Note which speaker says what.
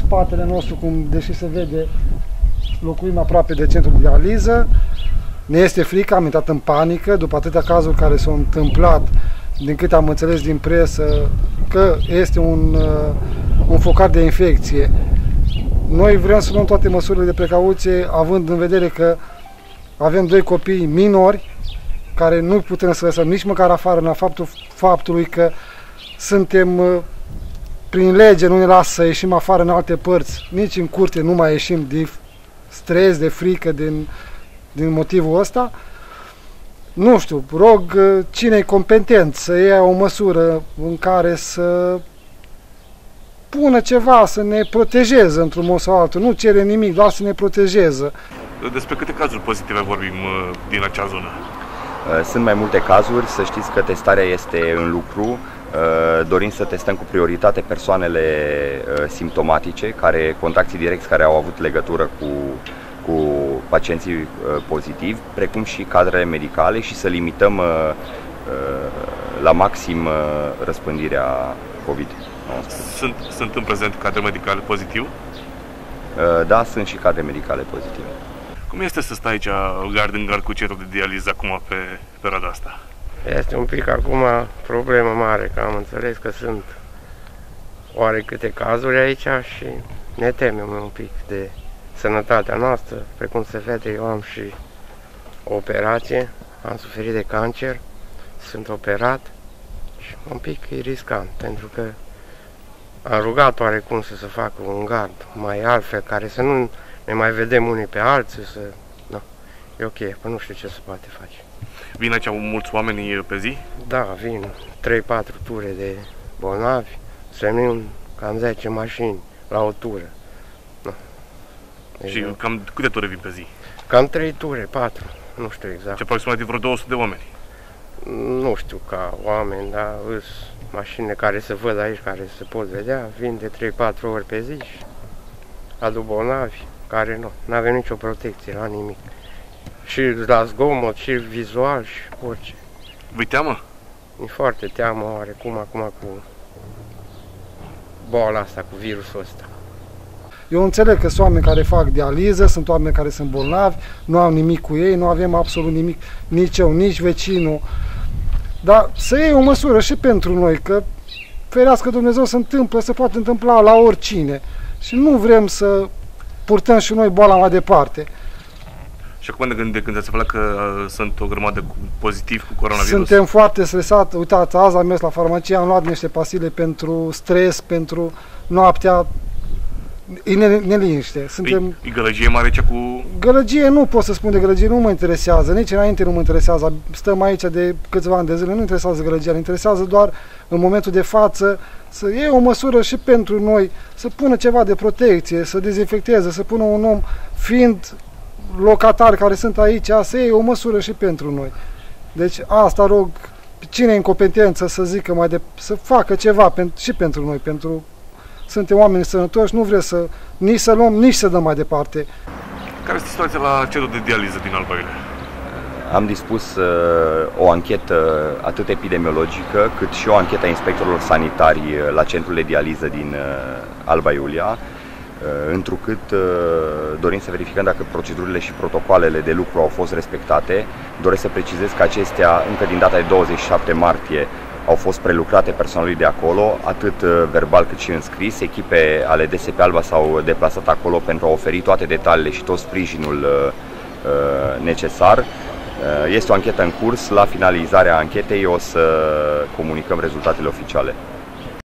Speaker 1: spatele nostru, cum deși se vede, locuim aproape de centrul de dializă. Ne este frică, am intrat în panică după atâtea cazuri care s-au întâmplat, din câte am înțeles din presă, că este un focar de infecție. Noi vrem să luăm toate măsurile de precauție, având în vedere că avem 2 copii minori, care nu putem să lăsăm nici măcar afară, în faptului că suntem, prin lege, nu ne lasă să ieșim afară în alte părți, nici în curte nu mai ieșim de stres, de frică, din motivul ăsta. Nu știu, rog cine e competent să ia o măsură în care să pună ceva, să ne protejeze într-un mod sau altul. Nu cere nimic, doar să ne protejeze.
Speaker 2: Despre câte cazuri pozitive vorbim din acea zonă?
Speaker 3: Sunt mai multe cazuri, să știți că testarea este în lucru. Dorim să testăm cu prioritate persoanele simptomatice, contactii direcți care au avut legătură cu pacienții pozitivi, precum și cadrele medicale și să limităm la maxim răspândirea COVID.
Speaker 2: Sunt în prezent cadre medicale pozitive?
Speaker 3: Da, sunt și cadre medicale pozitive.
Speaker 2: Cum este să stai aici gard în gard cu centrul de dializă acum pe perioada asta?
Speaker 4: Este un pic acum problemă mare, că am înțeles că sunt oarecâte cazuri aici și ne temem un pic de sănătatea noastră. Precum se vede, eu am și o operație, am suferit de cancer, sunt operat și un pic e riscant, pentru că am rugat oarecum să se facă un gard mai altfel, care să nu ne mai vedem unii pe alții, să... No, e ok, că nu știu ce se poate face.
Speaker 2: Vin aici mulți oameni pe zi?
Speaker 4: Da, vin 3-4 ture de bolnavi, semnim cam 10 mașini la o tură. No.
Speaker 2: Și cam câte ture vin pe zi?
Speaker 4: Cam 3 ture, 4, nu știu exact.
Speaker 2: Ce aproximativ vreo 200 de oameni?
Speaker 4: Nu știu ca oameni, dar sunt mașinile care se văd aici, care se pot vedea, vin de 3-4 ori pe zi și aduc bolnavi care nu avem nicio protecție la nimic. Și la zgomot, și vizual, și orice.
Speaker 2: Vi teamă?
Speaker 4: E foarte teamă oarecum acum cu boala asta, cu virusul ăsta.
Speaker 1: Eu înțeleg că sunt oameni care fac dializă, sunt oameni care sunt bolnavi, nu am nimic cu ei, nu avem absolut nimic, nici eu, nici vecinul. Dar să iei o măsură și pentru noi, că ferească Dumnezeu se poate întâmpla la oricine. Și nu vrem să purtăm și noi boala mai departe.
Speaker 2: Și acum de când ați aflat că sunt o grămadă pozitiv cu coronavirus?
Speaker 1: Suntem foarte stresați. Uitați, azi am mers la farmacie, am luat niște pastile pentru stres, pentru noaptea. E neliniște. Suntem...
Speaker 2: E gălăgie mare aici cu...
Speaker 1: Gălăgie nu pot să spun de gălăgie, nu mă interesează. Nici înainte nu mă interesează. Stăm aici de câțiva ani de zile, nu interesează gălăgia. Ne interesează doar în momentul de față să iei o măsură și pentru noi, să pună ceva de protecție, să dezinfecteze, să pună un om, fiind locatari care sunt aici, să iei o măsură și pentru noi. Deci asta rog, cine e în competență să zică să facă ceva și pentru noi, suntem oameni sănătoși, nu vrem nici să luăm, nici să dăm mai departe.
Speaker 2: Care este situația la centrul de dializă din Alba Iulia?
Speaker 3: Am dispus o anchetă atât epidemiologică, cât și o anchetă a inspectorilor sanitari la centrul de dializă din Alba Iulia, întrucât dorim să verificăm dacă procedurile și protocoalele de lucru au fost respectate. Doresc să precizez că acestea, încă din data de 27 martie, au fost prelucrate personalului de acolo, atât verbal cât și în scris. Echipe ale DSP Alba s-au deplasat acolo pentru a oferi toate detaliile și tot sprijinul necesar. Este o anchetă în curs, la finalizarea anchetei o să comunicăm rezultatele oficiale.